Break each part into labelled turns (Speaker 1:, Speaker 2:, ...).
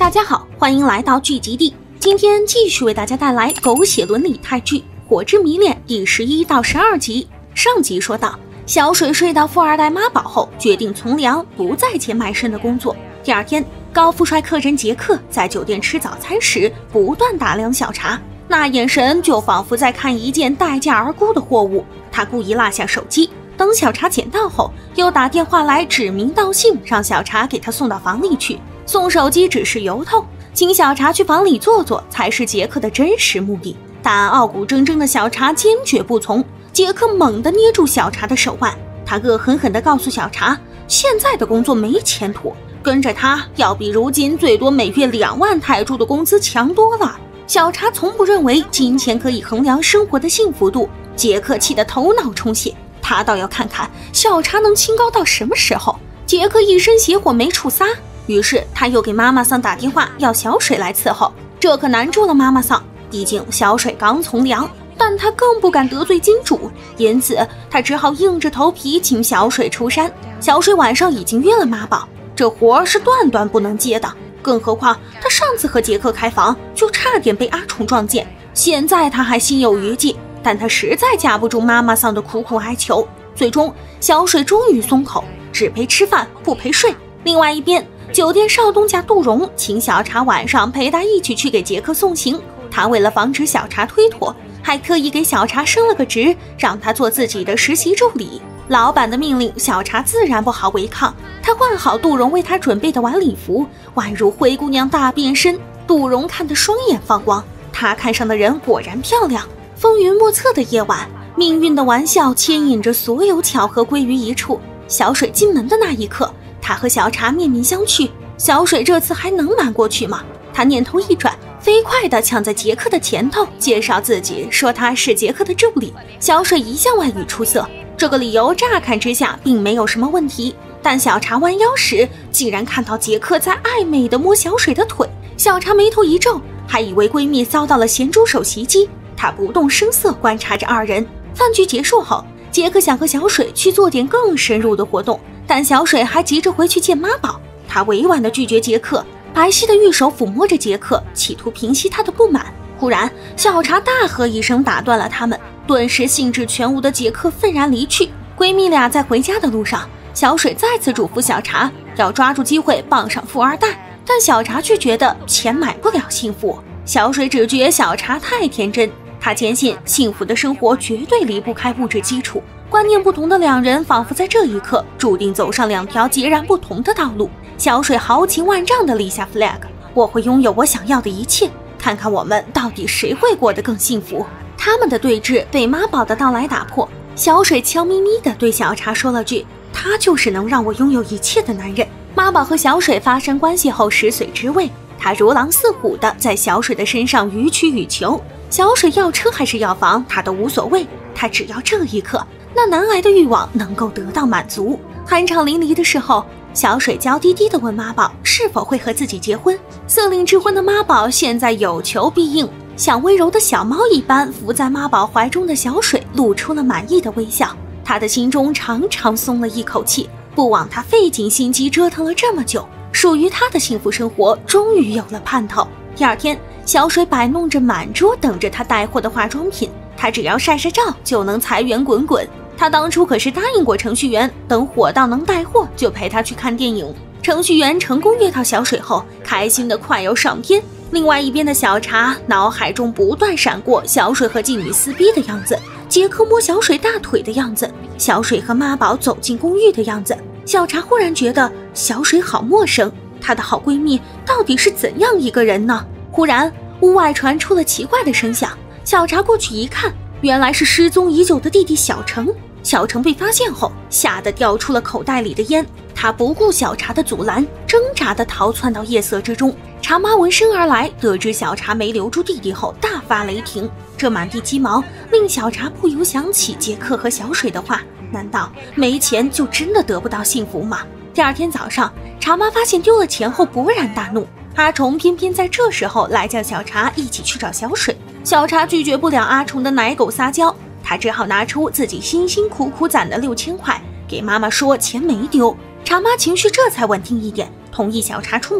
Speaker 1: 大家好，欢迎来到剧集地。今天继续为大家带来狗血伦理泰剧《火之迷恋》第11到12集。上集说到，小水睡到富二代妈宝后，决定从良，不再接卖身的工作。第二天，高富帅客人杰克在酒店吃早餐时，不断打量小茶，那眼神就仿佛在看一件待价而沽的货物。他故意落下手机，等小茶捡到后，又打电话来指名道姓，让小茶给他送到房里去。送手机只是由头，请小茶去房里坐坐才是杰克的真实目的。但傲骨铮铮的小茶坚决不从，杰克猛地捏住小茶的手腕，他恶狠狠地告诉小茶，现在的工作没前途，跟着他要比如今最多每月2万泰铢的工资强多了。小茶从不认为金钱可以衡量生活的幸福度，杰克气得头脑充血，他倒要看看小茶能清高到什么时候。杰克一身邪火没处撒，于是他又给妈妈桑打电话要小水来伺候，这可难住了妈妈桑，毕竟小水刚从良，但他更不敢得罪金主，因此他只好硬着头皮请小水出山。小水晚上已经约了妈宝，这活是断断不能接的，更何况他上次和杰克开房就差点被阿虫撞见，现在他还心有余悸，但他实在架不住妈妈桑的苦苦哀求。最终小水终于松口，只陪吃饭不陪睡。另外一边，酒店少东家杜荣请小茶晚上陪他一起去给杰克送行，他为了防止小茶推脱，还特意给小茶升了个职，让他做自己的实习助理。老板的命令，小茶自然不好违抗，他换好杜荣为他准备的晚礼服，宛如灰姑娘大变身。杜荣看得双眼放光，他看上的人果然漂亮。风云莫测的夜晚，命运的玩笑牵引着所有巧合归于一处。小水进门的那一刻，他和小茶面面相觑，小水这次还能瞒过去吗？他念头一转，飞快地抢在杰克的前头，介绍自己，说他是杰克的助理。小水一向外语出色，这个理由乍看之下并没有什么问题，但小茶弯腰时，竟然看到杰克在暧昧地摸小水的腿。小茶眉头一皱，还以为闺蜜遭到了咸猪手袭击，她不动声色观察着二人。饭局结束后，杰克想和小水去做点更深入的活动，但小水还急着回去见妈宝，他委婉地拒绝杰克，白皙的玉手抚摸着杰克，企图平息他的不满。忽然小茶大喝一声打断了他们，顿时兴致全无的杰克愤然离去。闺蜜俩在回家的路上，小水再次嘱咐小茶要抓住机会傍上富二代，但小茶却觉得钱买不了幸福。小水只觉小茶太天真，他坚信幸福的生活绝对离不开物质基础。观念不同的两人仿佛在这一刻注定走上两条截然不同的道路。小水豪情万丈地立下 flag， 我会拥有我想要的一切，看看我们到底谁会过得更幸福。他们的对峙被妈宝的到来打破，小水悄咪咪地对小茶说了句，他就是能让我拥有一切的男人。妈宝和小水发生关系后食髓知味，他如狼似虎地在小水的身上予取予求，小水要车还是要房他都无所谓，他只要这一刻那难挨的欲望能够得到满足。酣畅淋漓的时候，小水娇滴滴地问妈宝是否会和自己结婚。色令之婚的妈宝现在有求必应，像温柔的小猫一般伏在妈宝怀中的小水露出了满意的微笑，他的心中长长松了一口气，不枉他费尽心机折腾了这么久，属于他的幸福生活终于有了盼头。第二天，小水摆弄着满桌等着他带货的化妆品，他只要晒晒照就能财源滚滚。他当初可是答应过程序员，等火到能带货就陪他去看电影。程序员成功约到小水后，开心的快要上天。另外一边的小茶脑海中不断闪过小水和妓女撕逼的样子，杰克摸小水大腿的样子，小水和妈宝走进公寓的样子。小茶忽然觉得小水好陌生，她的好闺蜜到底是怎样一个人呢？忽然屋外传出了奇怪的声响，小茶过去一看，原来是失踪已久的弟弟小程。小程被发现后，吓得掉出了口袋里的烟，他不顾小茶的阻拦，挣扎地逃窜到夜色之中。茶妈闻声而来，得知小茶没留住弟弟后，大发雷霆。这满地鸡毛令小茶不由想起杰克和小水的话，难道没钱就真的得不到幸福吗？第二天早上，茶妈发现丢了钱后勃然大怒，阿虫偏偏在这时候来叫小茶一起去找小水。小茶拒绝不了阿虫的奶狗撒娇，他只好拿出自己辛辛苦苦攒的6000块给妈妈说钱没丢。茶妈情绪这才稳定一点，同意小茶出门。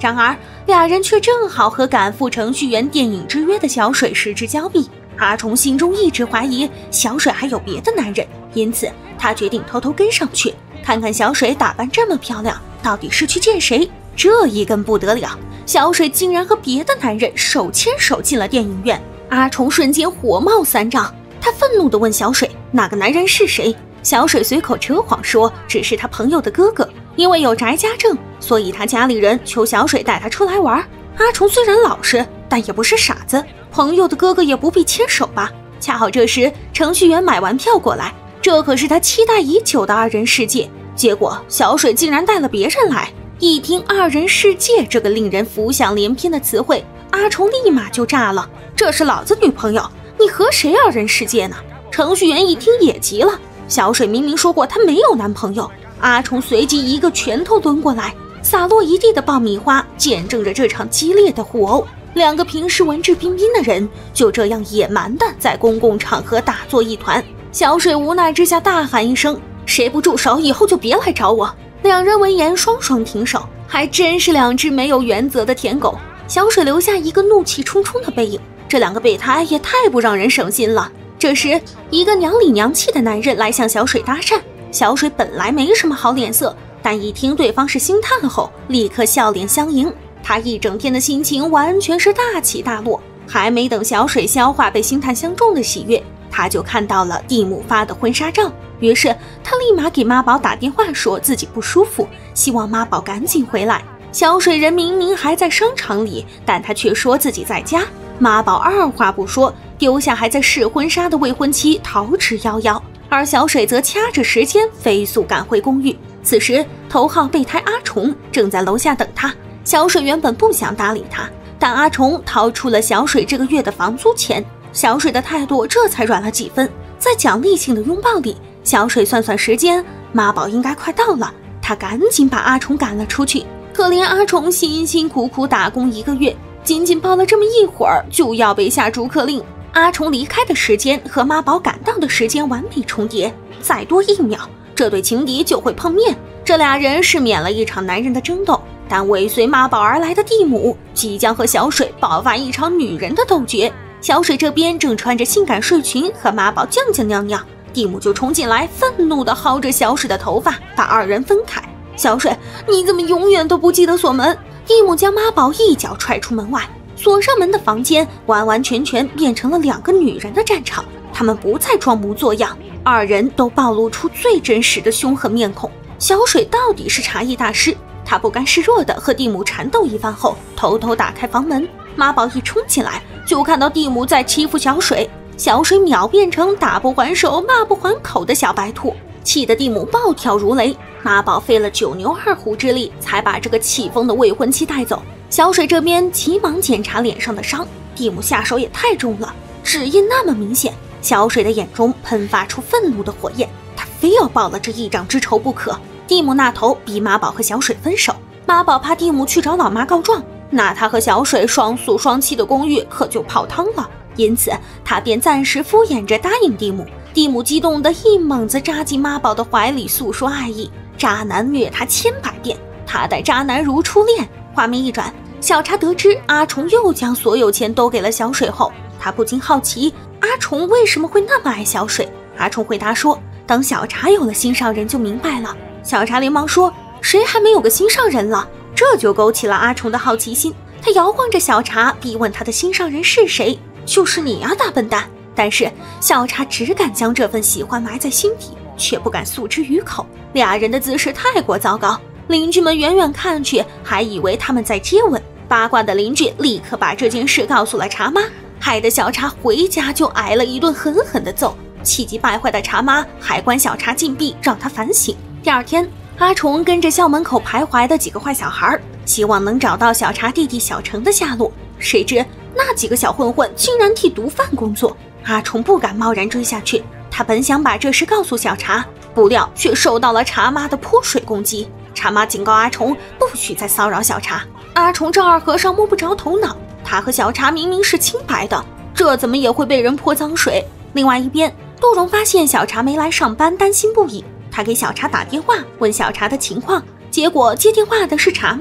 Speaker 1: 然而俩人却正好和赶赴程序员电影之约的小水失之交臂。阿虫心中一直怀疑小水还有别的男人，因此他决定偷偷跟上去，看看小水打扮这么漂亮，到底是去见谁。这一跟不得了，小水竟然和别的男人手牵手进了电影院。阿虫瞬间火冒三丈，他愤怒地问小水那个男人是谁。小水随口扯谎说只是他朋友的哥哥，因为有宅家证，所以他家里人求小水带他出来玩。阿虫虽然老实，但也不是傻子，朋友的哥哥也不必牵手吧。恰好这时程序员买完票过来，这可是他期待已久的二人世界，结果小水竟然带了别人来。一听二人世界这个令人浮想联翩的词汇，阿虫立马就炸了，这是老子女朋友，你和谁二人世界呢？程序员一听也急了，小水明明说过她没有男朋友。阿虫随即一个拳头抡过来，洒落一地的爆米花见证着这场激烈的互殴。两个平时文质彬彬的人就这样野蛮的在公共场合打作一团。小水无奈之下大喊一声，谁不住手以后就别来找我。两人闻言双双停手，还真是两只没有原则的舔狗。小水留下一个怒气冲冲的背影，这两个备胎也太不让人省心了。这时一个娘里娘气的男人来向小水搭讪，小水本来没什么好脸色，但一听对方是星探后立刻笑脸相迎。他一整天的心情完全是大起大落，还没等小水消化被星探相中的喜悦，他就看到了蒂姆发的婚纱照。于是他立马给妈宝打电话说自己不舒服，希望妈宝赶紧回来。小水人明明还在商场里，但他却说自己在家。妈宝二话不说丢下还在试婚纱的未婚妻逃之夭夭，而小水则掐着时间飞速赶回公寓。此时头号备胎阿虫正在楼下等他。小水原本不想搭理他，但阿虫掏出了小水这个月的房租钱，小水的态度这才软了几分。在奖励性的拥抱里，小水算算时间，妈宝应该快到了，他赶紧把阿虫赶了出去。可怜阿虫辛辛苦苦打工1个月，仅仅抱了这么一会儿就要被下逐客令。阿虫离开的时间和妈宝赶到的时间完美重叠，再多1秒，这对情敌就会碰面。这俩人是免了一场男人的争斗，但尾随妈宝而来的蒂姆即将和小水爆发一场女人的斗决。小水这边正穿着性感睡裙和妈宝酱酱尿尿，蒂姆就冲进来，愤怒地薅着小水的头发，把二人分开。小水，你怎么永远都不记得锁门？蒂姆将妈宝一脚踹出门外，锁上门的房间完完全全变成了2个女人的战场。他们不再装模作样，二人都暴露出最真实的凶狠面孔。小水到底是茶艺大师，他不甘示弱地和蒂姆缠斗一番后，偷偷打开房门。妈宝一冲进来，就看到蒂姆在欺负小水，小水秒变成打不还手骂不还口的小白兔，气得蒂姆暴跳如雷。妈宝费了9牛2虎之力才把这个气疯的未婚妻带走。小水这边急忙检查脸上的伤，蒂姆下手也太重了，指印那么明显。小水的眼中喷发出愤怒的火焰，他非要报了这一掌之仇不可。蒂姆那头逼妈宝和小水分手，妈宝怕蒂姆去找老妈告状，那他和小水双宿双栖的公寓可就泡汤了。因此他便暂时敷衍着答应蒂姆。蒂姆激动地一猛子扎进妈宝的怀里，诉说爱意。渣男虐他1000百遍，他待渣男如初恋。画面一转，小茶得知阿虫又将所有钱都给了小水后，他不禁好奇阿虫为什么会那么爱小水。阿虫回答说，等小茶有了心上人就明白了。小茶连忙说，谁还没有个心上人了？这就勾起了阿虫的好奇心，他摇晃着小茶，逼问他的心上人是谁。就是你啊，大笨蛋！但是小茶只敢将这份喜欢埋在心底，却不敢诉之于口。俩人的姿势太过糟糕，邻居们远远看去还以为他们在接吻。八卦的邻居立刻把这件事告诉了茶妈，害得小茶回家就挨了一顿狠狠的揍。气急败坏的茶妈还关小茶禁闭，让他反省。第二天，阿虫跟着校门口徘徊的几个坏小孩，希望能找到小茶弟弟小程的下落。谁知那几个小混混竟然替毒贩工作，阿虫不敢贸然追下去。他本想把这事告诉小茶，不料却受到了茶妈的泼水攻击。茶妈警告阿虫不许再骚扰小茶。阿虫丈二和尚摸不着头脑，他和小茶明明是清白的，这怎么也会被人泼脏水？另外一边，杜荣发现小茶没来上班，担心不已。他给小茶打电话问小茶的情况，结果接电话的是茶妈。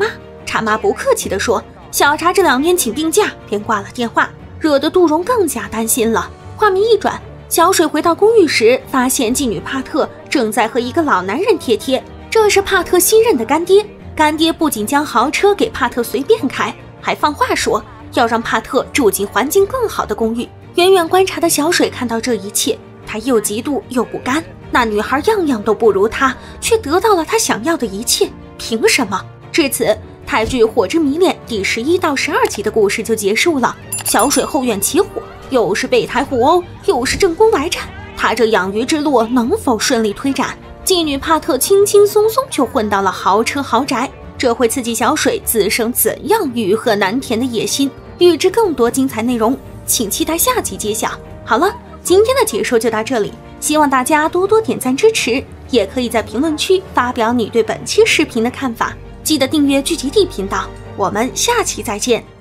Speaker 1: 茶妈不客气地说：“小茶这2天请病假，便挂了电话，惹得杜荣更加担心了。”画面一转，小水回到公寓时，发现妓女帕特正在和一个老男人贴贴，这是帕特新任的干爹。干爹不仅将豪车给帕特随便开，还放话说要让帕特住进环境更好的公寓。远远观察的小水看到这一切，他又嫉妒又不甘。那女孩样样都不如他，却得到了他想要的一切，凭什么？至此，泰剧《火之迷恋》第11到12集的故事就结束了。小水后院起火，又是备胎互殴，又是正宫来战，他这养鱼之路能否顺利推展？妓女帕特轻轻松松就混到了豪车豪宅，这会刺激小水滋生怎样欲壑难填的野心？预知更多精彩内容，请期待下集揭晓。好了，今天的解说就到这里，希望大家多多点赞支持，也可以在评论区发表你对本期视频的看法。记得订阅聚集地频道，我们下期再见。